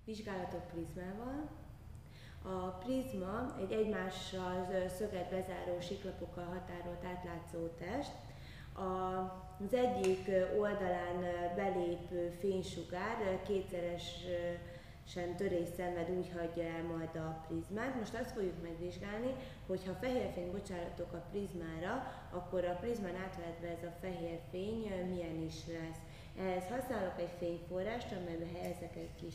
Vizsgálatok prizmával. A prizma egy egymással szöget bezáró siklapokkal határolt átlátszó test. Az egyik oldalán belépő fénysugár kétszeresen törést szenved, úgy hagyja el majd a prizmát. Most azt fogjuk megvizsgálni, hogy ha fehér fényt bocsátatok a prizmára, akkor a prizmán átvezetve ez a fehér fény milyen is lesz. Ehhez használok egy fényforrást, amelybe helyezek egy kis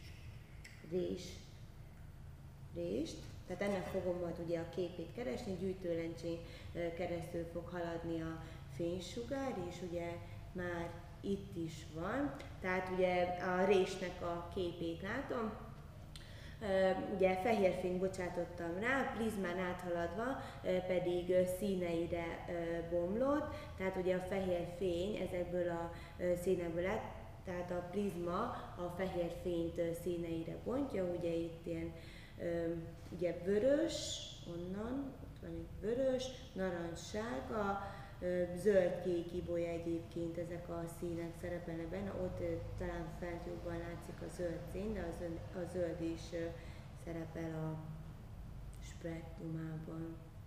rést, tehát ennek fogom majd ugye a képét keresni, gyűjtőlencsén keresztül fog haladni a fénysugár, és ugye már itt is van, tehát ugye a résnek a képét látom. Ugye fehér fényt bocsátottam rá, prizmán áthaladva pedig színeire bomlott, tehát ugye a fehér fény ezekből a színekből lett, tehát a prizma a fehér fényt színeire bontja, ugye itt ilyen ugye vörös, onnan, ott van egy vörös, narancssárga, zöld-kék ibolya egyébként ezek a színek szerepelnek benne, ott talán fent jobban látszik a zöld szín, de a zöld is szerepel a spektrumában.